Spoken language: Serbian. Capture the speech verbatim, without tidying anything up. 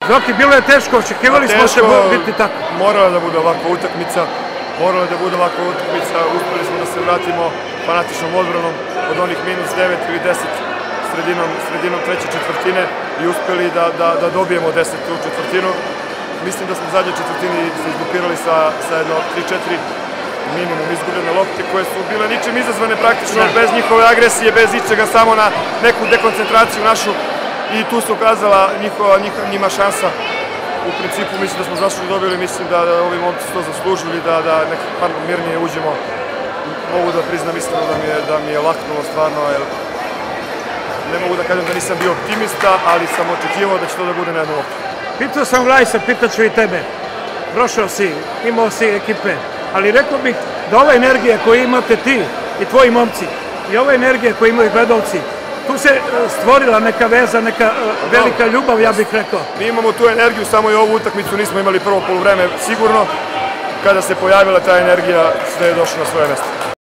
Zoki, bilo je teško, očekivali smo se biti tako. Morala da bude ovakva utakmica, morala da bude ovakva utakmica, uspeli smo da se vratimo fanatičnom odbranom od onih minus devet ili deset sredinom, sredinom treće četvrtine i uspeli da, da, da dobijemo deset u četvrtinu. Mislim da smo u zadnjoj četvrtini se izblokirali sa, sa jedno tri četiri minimum izgubljene lopte koje su bile ničim izazvane praktično, bez njihove agresije, bez ičega, samo na neku dekoncentraciju našu i tu se ukazala njihova, njihova, njima šansa. U principu mislim da smo zašto dobili, mislim da, da ovi momci su to zaslužili, da, da nekako mirnije uđemo. Mogu da priznam iskreno da mi je, da mi je laknulo stvarno, jer ne mogu da kažem da nisam bio optimista, ali sam očekivao da će to da bude na jednu loptu. Pitao sam Vlajsa, pitaću i tebe. Prošao si, imao si ekipe, ali rekao bih da ova energija koju imate ti i tvoji momci i ova energija koju imaju gledalci, tu se stvorila neka veza, neka velika ljubav, ja bih rekao. Mi imamo tu energiju, samo i ovu utakmicu nismo imali prvo poluvreme sigurno. Kada se pojavila ta energija, sve je došlo na svoje mesto.